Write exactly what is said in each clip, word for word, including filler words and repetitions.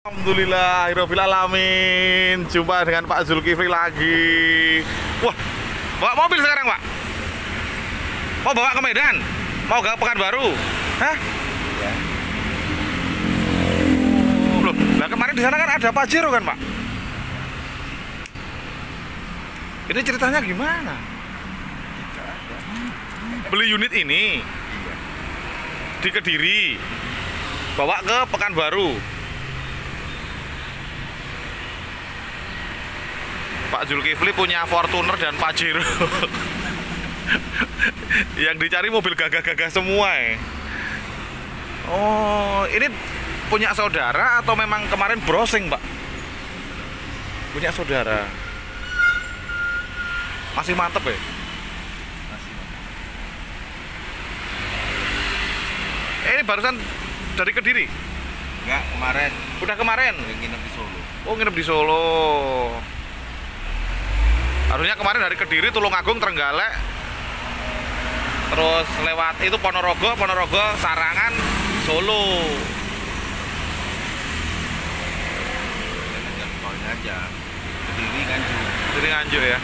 Alhamdulillah, Rabbil Alamin. Jumpa dengan Pak Zulkifli lagi. Wah, bawa mobil sekarang, Pak? Mau bawa ke Medan? Mau ke Pekanbaru? Hah? Ya. Oh, loh, nah kemarin di sana kan ada Pajero kan, Pak? Ini ceritanya gimana? Beli unit ini Iya. di Kediri, bawa ke Pekanbaru. Pak Zulkifli punya Fortuner dan Pajero. Yang dicari mobil gagah-gagah semua ya. Oh, ini punya saudara atau memang kemarin browsing, Pak? Punya saudara. Masih mantep ya? Masih. Eh, ini barusan dari Kediri? Enggak, kemarin Udah kemarin? udah nginep di Solo. Oh, nginep di Solo. Harusnya kemarin dari Kediri, Tulungagung, Trenggalek, terus lewat itu Ponorogo, Ponorogo, Sarangan, Solo. Dan jam tolnya aja. Kediri Nganjuk. Kediri Nganjuk ya.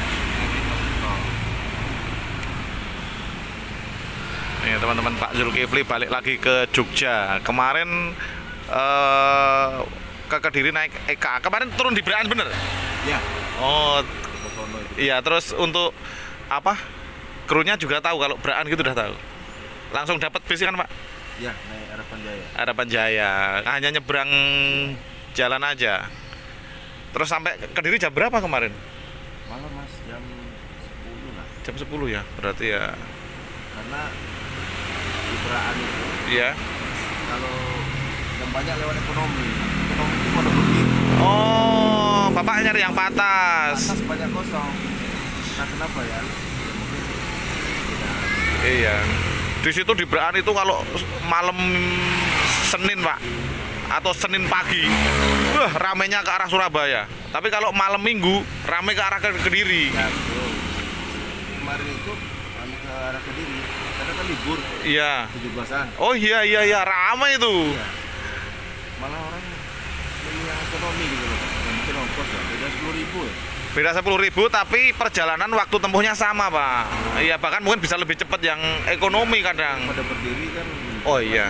Nih teman-teman, Pak Zulkifli balik lagi ke Jogja. Kemarin eh, ke Kediri naik E K A. Kemarin turun di Braan bener? Ya. Oh, Ke sono itu. iya. Terus untuk apa? Krunya juga tahu kalau Braan gitu udah tahu. Langsung dapat bis kan, Pak? Ya, naik Harapan Jaya. Harapan Jaya. Hanya nyebrang jalan aja. Terus sampai Kediri jam berapa kemarin? Malam Mas jam sepuluh lah. Jam sepuluh ya, berarti ya. Karena di Beraan itu Iya. kalau yang banyak lewat ekonomi. Ekonomi itu pada pergi. Oh, Bapak nyari yang patas. Atas banyak kosong. Nah, kenapa ya? Ya mungkin tidak. Iya. Di situ di Braan itu kalau malam Senin, Pak, atau Senin pagi, wah ramenya ke arah Surabaya. Tapi kalau malam Minggu, rame ke arah ke Kediri. Ya, betul. Kemarin itu kami ke arah Kediri. Karena kan libur Iya. tujuh belasan. Oh iya iya iya, ramai itu. Iya. Malah orang milih yang ekonomi gitu loh. Yang mungkin ongkos ya, beda sepuluh ribu ya. Beda sepuluh ribu tapi perjalanan waktu tempuhnya sama, Pak. Iya, bahkan mungkin bisa lebih cepat yang ekonomi kadang. Pada berdiri kan. Oh iya.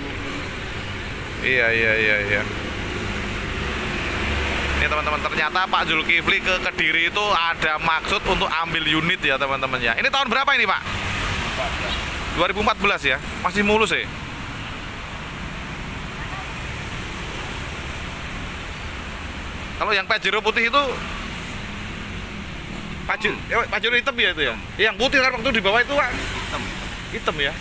Iya iya iya iya. Ini teman-teman, ternyata Pak Zulkifli ke Kediri itu ada maksud untuk ambil unit ya teman-teman ya. Ini tahun berapa ini, Pak? dua ribu empat belas ya. Masih mulus ya. Kalau yang Pajero putih itu Pajero, eh, Pajero hitam ya itu ya. Yang putih kan waktu di bawah itu, Pak, Hitam. hitam ya.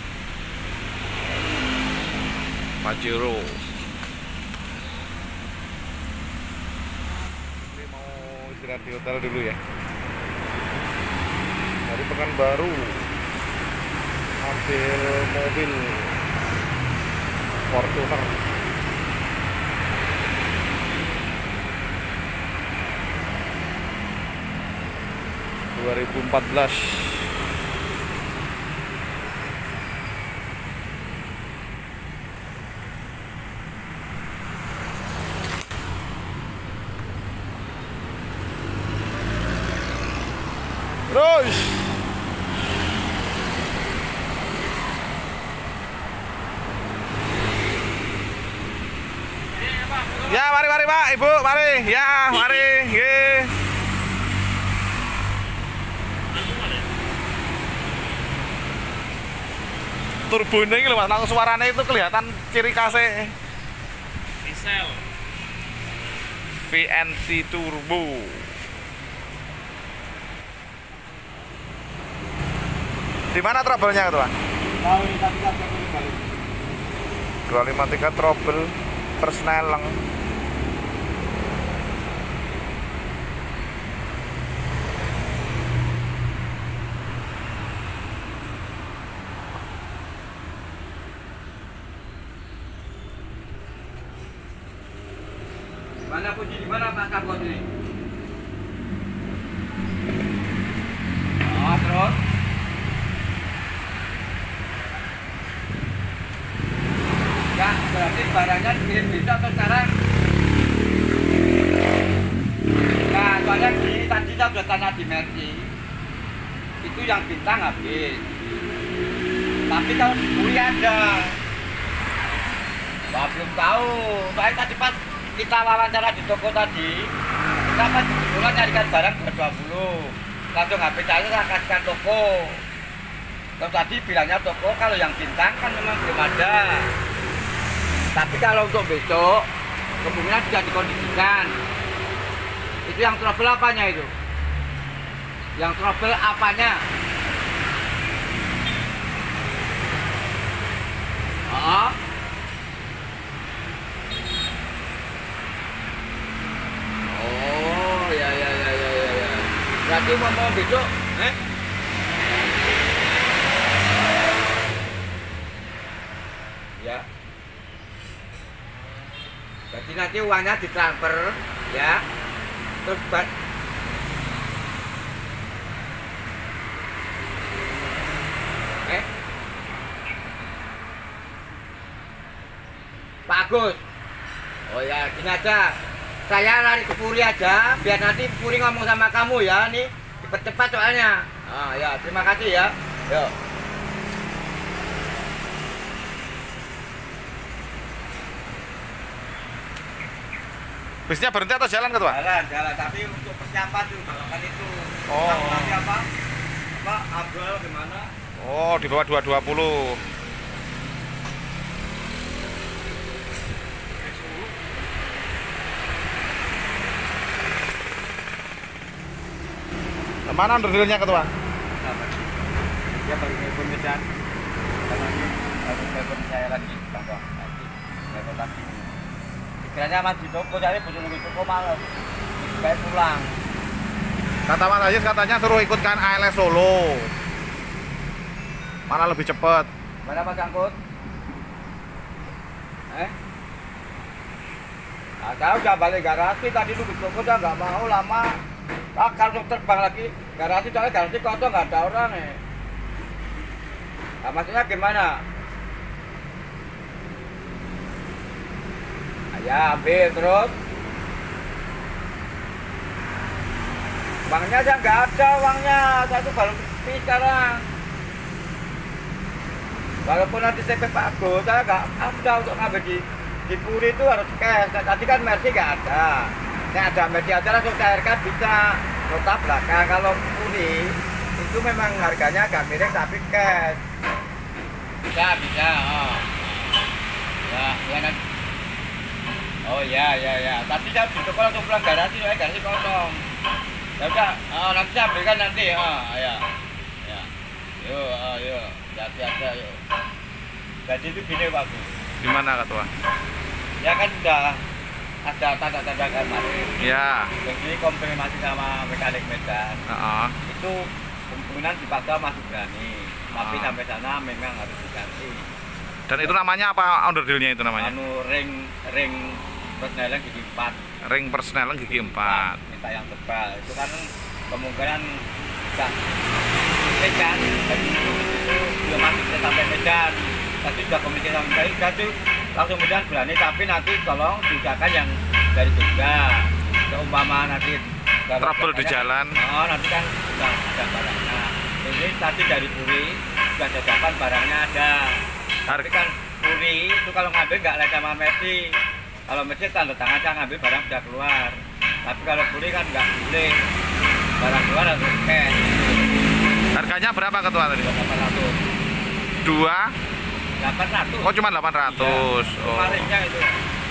Pajero. Ini mau istirahat di hotel dulu ya. Dari Pekanbaru ambil mobil Fortuner. dua ribu empat belas. Terus ya, mari mari Pak, Ibu, mari. Ya, mari. Nggih. Turbonya ini loh, Mas, langsung suaranya itu kelihatan ciri khasnya. Diesel. V N T Turbo. Di mana trouble-nya itu, Pak? dua lima tiga trouble persneleng. Mana kunci di mana Pak Karbon ini? Oh, terus? Ya, berarti barangnya dikirim besok atau sekarang? tanya di Mercy, itu yang bintang habis. Tapi kalau di Puri ada. Wah, belum tahu. Soalnya tadi pas kita wawancara di toko tadi, kita pas kebetulan nyarikan barang dua dua puluh. Langsung H P saya saya kasihkan toko. Terus tadi bilangnya toko kalau yang bintang kan memang belum ada. Tapi kalau untuk besok, kemungkinan sudah dikondisikan. Itu yang trouble apanya itu? Yang trouble apanya? Oh. Oh, ya ya ya ya ya ya. Berarti mau mau besok, eh? Ya. Jadi nanti uangnya ditransfer, ya. Terus bat eh Pak Agus. Oh ya, gini aja. Saya lari ke Puri aja, biar nanti Puri ngomong sama kamu ya. Nih, dipercepat soalnya. Ah ya, terima kasih ya. Yuk. Bisnya berhenti atau jalan ketua? Jalan, jalan. Tapi untuk persiapan tuh, kan itu. Oh. Nanti apa? Apa? Abdul gimana? Oh, di bawah dua dua puluh. Mana underdealnya ketua? Dia baru telepon Medan. Baru telepon saya lagi, Bang. Nanti telepon lagi. Kiranya masih toko, jadi butuh nunggu toko malam. Kayak pulang. Kata Mas Ajis katanya suruh ikutkan A L S Solo. Mana lebih cepat? Mana Mas Angkut? Eh? Nah, saya udah balik garasi, tadi nunggu toko udah nggak mau lama. Ah, kalau terbang lagi, garasi soalnya garasi kosong nggak ada orang nih. Nah, maksudnya gimana? Ah, ya ambil terus. Uangnya aja nggak ada uangnya, saya tuh baru sepi sekarang. Walaupun nanti T P Pak Agus, saya nggak ada untuk ngambil di di Puri itu harus cash. Tadi kan Mercy nggak ada. Ini ada Mercy aja langsung C R K bisa. Nota belakang kalau Puri itu memang harganya agak miring tapi cash. Bisa bisa. Oh. Ya, ya kan. Oh ya ya ya. Tadi saya di toko langsung pulang garasi, soalnya garasi kosong. Ya udah, oh, nanti saya berikan nanti. Oh, ya. Ya. Yuk, oh, yuk. Hati aja yuk. Jadi itu gini Pak Bu. Gimana ketua? Ya kan sudah ada tanda-tanda kemarin. Ya. Jadi konfirmasi sama mekanik Medan. Uh-uh. Itu kemungkinan dipaksa masih berani. Tapi Uh. sampai sana memang harus diganti. Dan itu namanya apa underdealnya itu namanya? Anu ring ring persneling gigi empat. Ring persneling gigi empat. Minta yang tebal. Itu kan kemungkinan enggak Medan. Jadi itu belum masih bisa sampai Medan. Tadi sudah komunikasi sama saya, jadi langsung Medan berani. Tapi nanti tolong diusahakan yang dari Jogja. Seumpama nanti Trouble di jalan. Oh, nanti kan sudah sudah barangnya. Jadi tadi dari Puri sudah dadakan barangnya ada. Tapi kan Puri itu kalau ngambil nggak lewat sama Mercy. Kalau Mercy tanda tangan saya ngambil barang sudah keluar. Tapi kalau Puri kan nggak boleh. Barang keluar harus cash. Harganya berapa ketua tadi? delapan ratus. Dua? delapan ratus. Oh, cuma delapan ratus. Iya. Oh. Kemarinnya itu.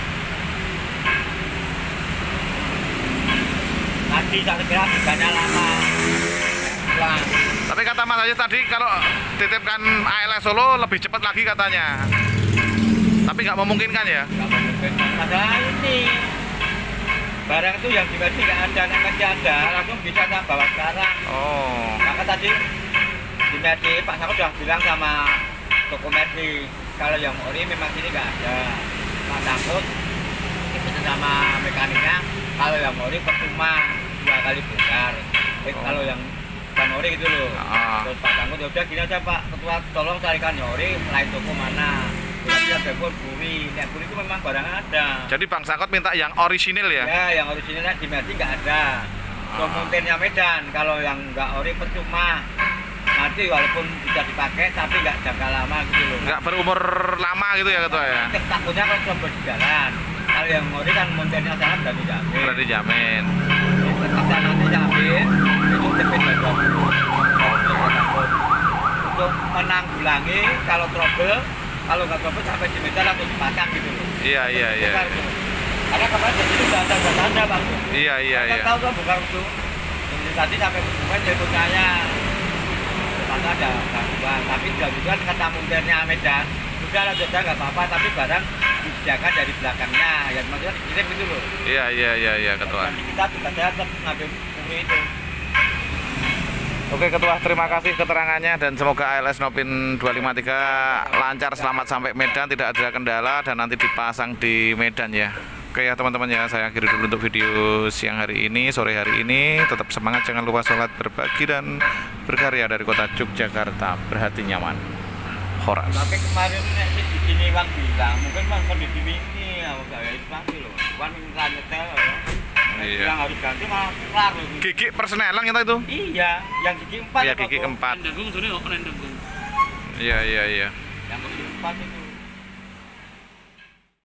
Tadi saya kira harganya lama. Pulang. Tapi kata Mas Ajis tadi kalau titipkan A L S Solo lebih cepat lagi katanya. Tapi nggak memungkinkan ya? Nggak mungkin. Padahal ini barang itu yang di Mercy nggak ada, yang Mercy ada langsung bisa saya bawa sekarang. Oh. Maka tadi di Mercy Pak Sako sudah bilang sama toko Mercy kalau yang ori memang sini nggak ada. Pak Sako itu sama mekaniknya kalau yang ori percuma dua kali bongkar. Eh, Oh. kalau yang bukan ori gitu loh. Ah. Terus Pak Sako ya udah gini aja Pak Ketua, tolong carikan yang ori lain toko mana. Jadi ada Puri, yang Puri itu memang barang ada. Jadi Bang Sakot minta yang orisinil ya? Ya, yang originalnya di Mercy nggak ada. Montirnya Medan. Kalau yang nggak ori percuma. Nanti walaupun bisa dipakai tapi nggak jangka lama gitu loh. Nggak berumur lama gitu ya ketua ya. Takutnya kalau coba di jalan. Kalau yang ori kan montirnya sana udah dijamin. Udah dijamin. Ketika nanti jamin itu cepet dua puluh. Untuk menanggulangi kalau trouble, kalau nggak trouble sampai di Medan langsung dipasang gitu loh. Iya iya iya. Bukan, gitu. Karena kemarin di situ udah ada tanda bang. Iya iya Kita iya. tahu kan bukan itu. Jadi tadi sampai bukan jadi punyanya. Tanda ada gangguan, tapi juga kata montirnya Medan. Sudah lah sudah nggak apa-apa, tapi barang dijaga dari belakangnya. Ya maksudnya dikirim gitu loh. Iya iya iya iya ketua. Nanti kita juga saya tetap ngambil kuri itu. Oke ketua, terima kasih keterangannya dan semoga A L S Nopin dua lima tiga lancar selamat sampai Medan, tidak ada kendala dan nanti dipasang di Medan ya. Oke ya teman-teman ya, saya akhiri dulu untuk video siang hari ini, sore hari ini. Tetap semangat, jangan lupa sholat, berbagi dan berkarya dari kota Yogyakarta. Berhati nyaman. Horas. Tapi kemarin nek sing di sini Bang bilang, mungkin Bang kondisi ini aku gak ya pasti loh. Kan minta nyetel ya. Iya. Yang harus ganti malah kelar loh. Gigi persenelang kita itu. Iya, yang gigi empat. Iya apa, gigi Bu? keempat. Endenggung tuh nih kok endenggung. Iya iya iya. Yang gigi empat itu.